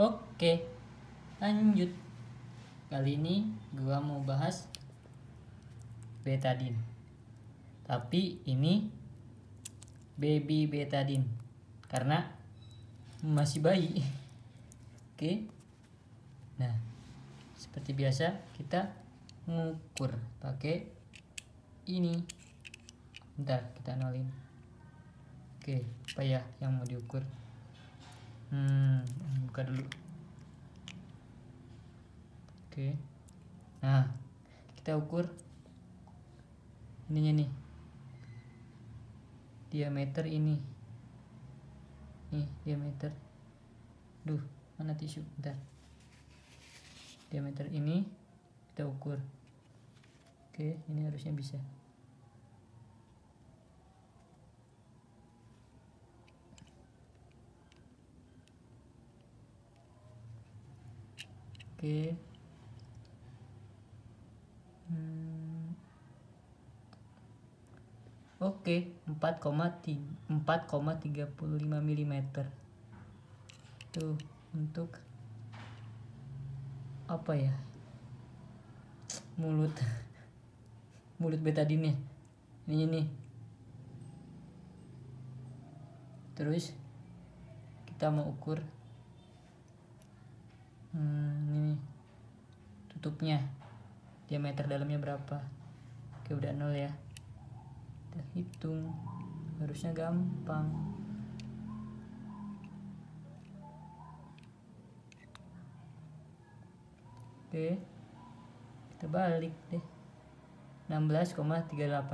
Oke, lanjut. Kali ini gua mau bahas betadine. Tapi ini baby betadine karena masih bayi. Oke. Nah, seperti biasa kita mengukur pakai ini. Bentar, kita nolin. Oke, apa ya yang mau diukur? Buka dulu. Oke. Nah, kita ukur ininya nih. Diameter ini. Nih, diameter. Duh, mana tisu? Bentar. Diameter ini kita ukur. Oke, ini harusnya bisa. Oke. Oke, 4,35 mm. Tuh, untuk apa ya? Mulut betadine ini. Terus kita mau ukur ini tutupnya, diameter dalamnya berapa. Oke, udah 0 ya. Kita hitung, harusnya gampang. Oke, kita balik deh. 16,38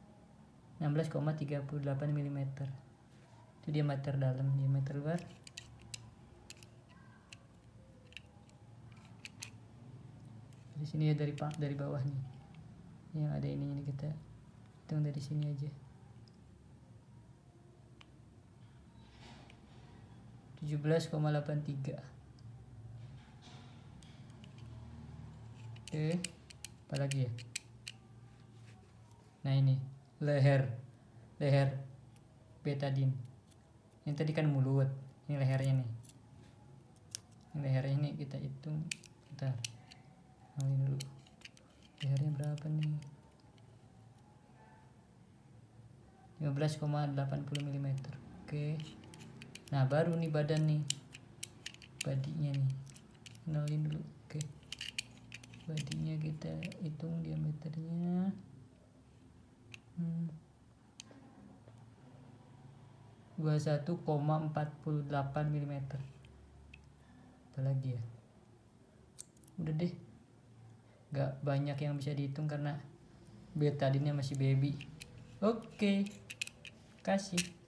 mm. Itu diameter dalam. Diameter luar di sini ya, dari bawah nih yang ada ini kita hitung dari sini aja. 17,83. Oke, apa lagi ya? Nah, ini leher betadine. Yang tadi kan mulut, ini lehernya nih. Ini lehernya ini kita hitung. Bentar, ini dulu. Lehernya berapa nih? 15,80 mm. Oke. Nah, baru nih badan nih. Badinya nih. Nolin dulu. Oke. Badinya kita hitung diameternya. 21,48 mm. Apalagi ya? Udah deh. Gak banyak yang bisa dihitung karena betadine masih baby. Oke. Kasih.